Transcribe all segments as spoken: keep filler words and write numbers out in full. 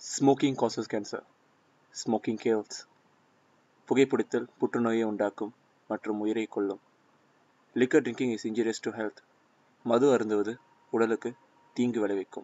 Smoking causes cancer. Smoking kills. புகைப்பிடித்தல் புற்றுநோயை உண்டாக்கும் மற்றும் உயிரை கொல்லும். Liquor drinking is injurious to health. மது அருந்துவது உடலுக்கு தீங்கு விளைவிக்கும்.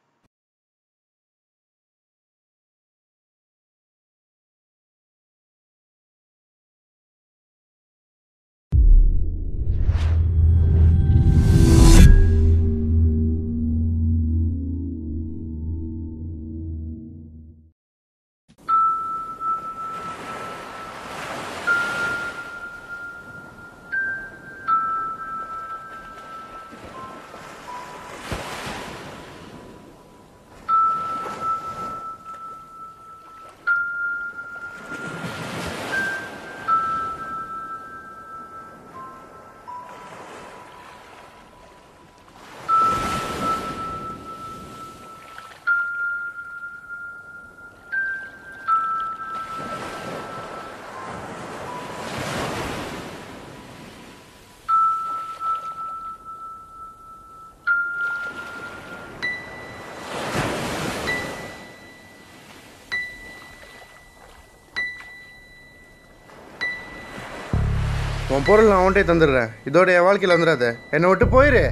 உன் பொருள் நான் அவன்கிட்டே தந்துடுறேன். இதோட என் வாழ்க்கையில் வந்துடாத. என்னை விட்டு போயிரு.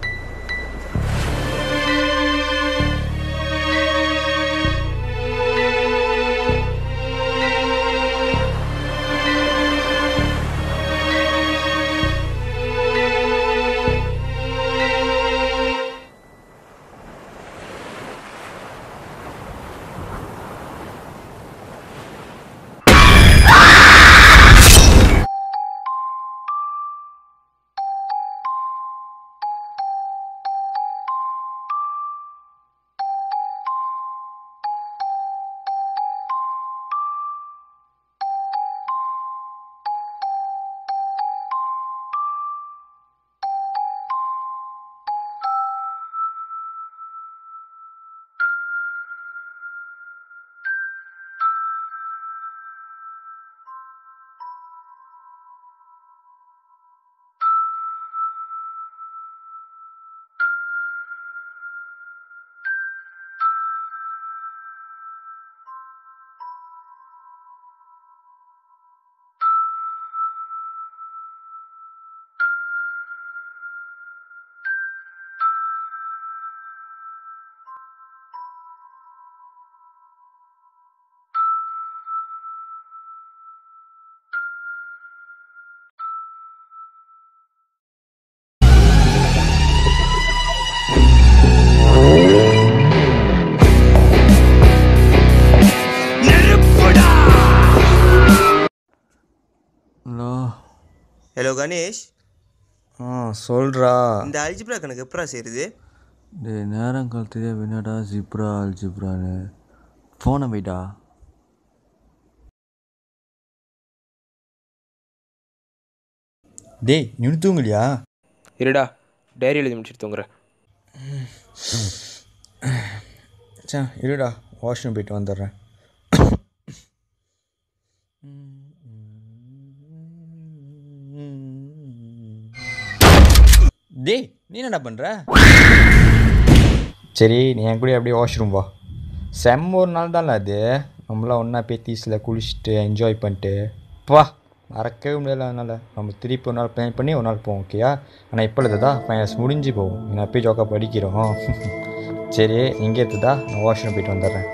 ஹலோ கணேஷ். ஆ சொல்கிறா. இந்த அல்ஜிப்ரா கணக்கு எப்படா செய்யுது? டே நேரம் காலத்துலேயே வேணாடா ஜிப்ரா அல்ஜிப்ரான்னு ஃபோனை வைடா. டேய் நீ தூங்கலையா? இருடா டைரி எழுதி முடிச்சுட்டு தூங்குறேன். சா இருடா வாஷ்ரூம் போயிட்டு வந்துடுறேன். டேய் நீ என்னடா பண்ணுற? சரி நீ என் கூட அப்படியே வாஷ்ரூம் வா. செம்ம ஒரு நாள் தான்ல அது. நம்மளாம் ஒன்றா பேத்தீஸில் குளிச்சுட்டு என்ஜாய் பண்ணிட்டு வா. மறக்கவே முடியல. அதனால் நம்ம திருப்பி ஒரு நாள் பிளான் பண்ணி ஒரு நாள் போவோம். ஓகேயா? ஆனால் இப்போ இல்லைதா ஃபைனல்ஸ் முடிஞ்சு போவோம். நான் அப்பயே ஜோக்கா படிக்கிறோம். சரி இங்கே இருக்குதா நான் வாஷ்ரூம் போயிட்டு வந்துடுறேன்.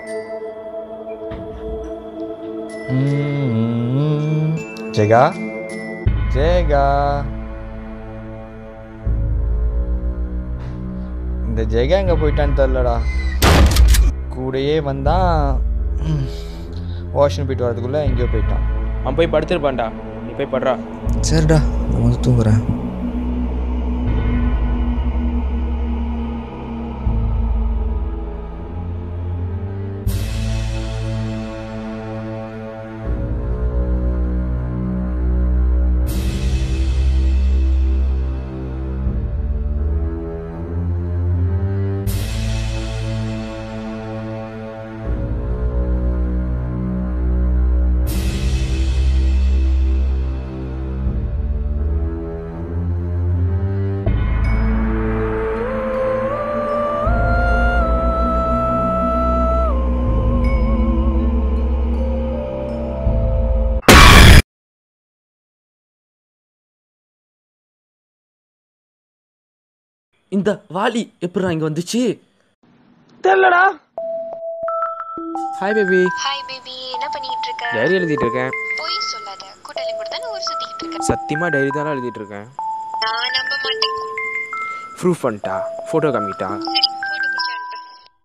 ஜெகா ஜெகா இந்த ஜெகா எங்கே போயிட்டான்னு தெரிலடா. கூடையே வந்தான். வாஷ்ரூம் போயிட்டு வரதுக்குள்ளே எங்கேயோ போயிட்டான். அவன் போய் படுத்துருப்பான்டா, நீ போய் படுறா. சரிடா நான் வந்து தூங்குறேன். இந்த வாலி எப்படா இங்க வந்துச்சு? தெரியலடா. Hi baby. ஹாய் பேபி, என்ன பண்ணிட்டு இருக்க? டைரி எழுதிட்டு இருக்கேன். போய் சொல்லாத, கூட்டலிங் கூட தான் ஊர் சுத்திட்டு இருக்க. சத்தியமா டைரி தான் எழுதிட்டு இருக்கேன். நான் நம்ப மாட்டேன். ப்ரூஃப் பண்ணிட்டா, ஃபோட்டோ காமிட்டா. சரி, போட்டோ பிடிச்சு அனுப்பு.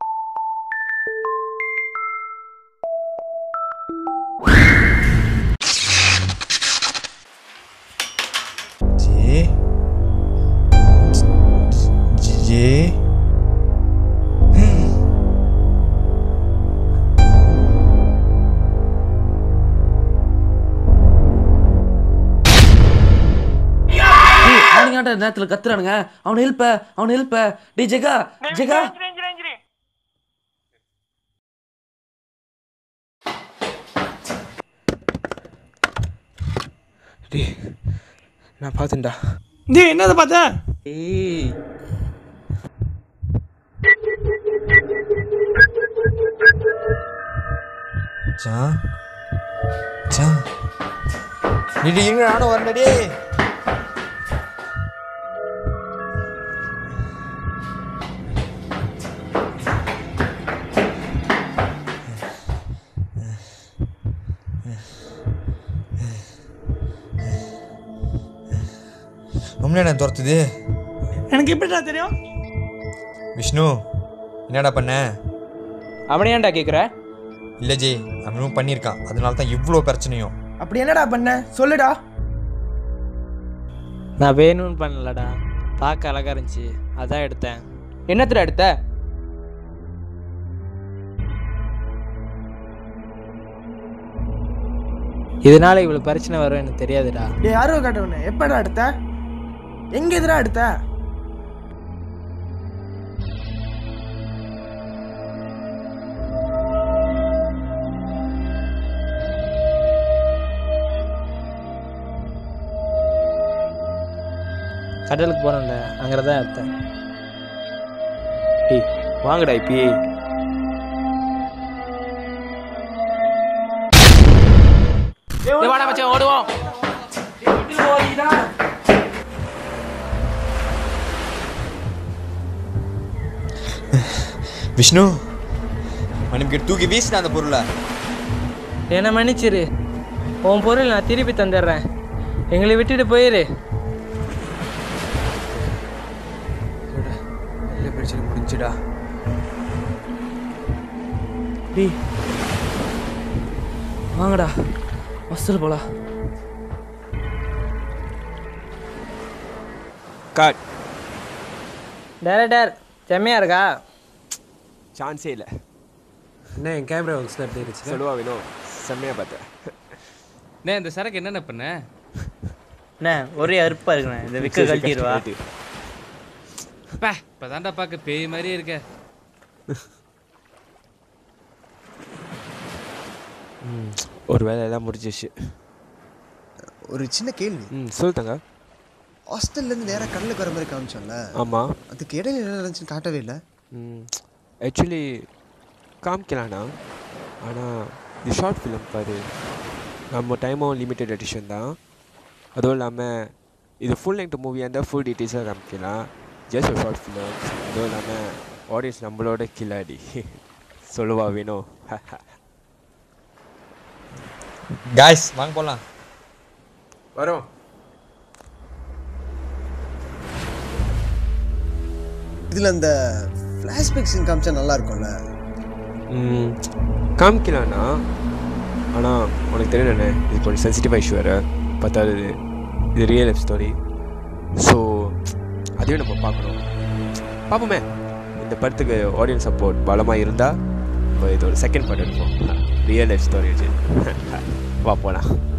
ஜே ஜே அவனுங்க நேரத்துல கத்துறானுங்க. அவனை ஹெல்ப்ப அவனை ஹெல்ப்ப டே ஜெகா ஜெகா டே நான் பார்த்தேன்டா. டேய் என்னதை பார்த்த? ஏய் சா சா டிடி இங்க நானும் வரேன்டா. டேய் உண்மையா என்ன துரத்துது? எனக்கு எப்படிடா தெரியும்? விஷ்ணு என்னடா பண்ண? அவனை ஏன்டா கேட்குற? இல்லை ஜி, அவனும் பண்ணியிருக்கான், அதனால தான் இவ்வளோ பிரச்சனையும். அப்படி என்னடா பண்ண சொல்லுடா. நான் வேணும்னு பண்ணலடா, பார்க்க அழகா இருந்துச்சு அதான் எடுத்தேன். என்னத்துல எடுத்த? இதனால இவ்வளவு பிரச்சனை வரும் எனக்கு தெரியாதுடா. டேய் யாரோ காட்டவனே, எப்படா எடுத்த? எங்க எதிரா எடுத்த? கடலுக்கு போனோம்ல, அங்கதான் எடுத்தேன். டேய் வாங்கடா இப்பயே. வாடா மச்சான் ஓடுவோம். விஷ்ணு மணிக்கு தூக்கி வீசின அந்த பொருளை. என்ன மன்னிச்சிரு, உன் பொருள் நான் திருப்பி தந்துடுறேன், எங்களை விட்டுட்டு போயிரு. நல்ல பிரச்சனை முடிஞ்சுடா. டேய் வாங்கடா வசூல் போலாம். காட் டேரக்டர் செம்மையா இருக்கா? சான்ஸே இல்லை. என்ன என் கேமரா ஒர்க்ஸ்லாம் எப்படி இருந்துச்சு? சொல்லுவா வேணும், செம்மையாக பார்த்தேன். அண்ணே இந்த சரக்கு என்னென்ன பண்ண? அண்ணே ஒரே அறுப்பா இருக்குண்ணே, இந்த விக்க கழட்டிடுவா. பா இப்போ தாண்டா பார்க்க பேய் மாதிரியே இருக்க. ஒரு வேலை எல்லாம் முடிஞ்சிச்சு. ஒரு சின்ன கேள்வி. ம் சொல்லுங்க. ஹாஸ்டல்லேருந்து நேராக கடலுக்கு வர மாதிரி காமிச்சோம்ல? ஆமாம். அதுக்கு இடையில என்ன நடந்துச்சுன்னு காட்டவே இல்லை. ம் ஆக்சுவலி காமிக்கலாண்ணா, ஆனால் இது ஷார்ட் ஃபிலிம் பாரு, நம்ம டைமும் லிமிட்டட் எடிஷன் தான். அதுவும் இல்லாமல் இது ஃபுல் லெங்த் மூவியாக இருந்தால் ஃபுல் டீட்டெயில்ஸாக காமிக்கலாம். ஜஸ்ட் ஒரு ஷார்ட் ஃபிலிம். அதுவும் இல்லாமல் ஆடியன்ஸ் நம்மளோட கில்லாடி. சொல்லுவா வேணும். காய்ஸ் வாங்க போகலாம். வரோம். இதில் அந்த ஃப்ளாஷ்பேக் சீன் காமிச்சா நல்லா இருக்கும்ல? ம் காமிக்கலாண்ணா, ஆனால் உனக்கு தெரியலண்ணே இது கொஞ்சம் சென்சிட்டிவ் இஷ்யூ வேறு. பத்தாவது இது ரியல் லைஃப் ஸ்டோரி. ஸோ அதையும் நம்ம பார்க்கணும். பார்ப்போமே, இந்த படத்துக்கு ஆடியன்ஸ் சப்போர்ட் பலமாக இருந்தால் இப்போ இது ஒரு செகண்ட் பார்ட் எடுப்போம். ரியல் லைஃப் ஸ்டோரி வச்சு வா போகலாம்.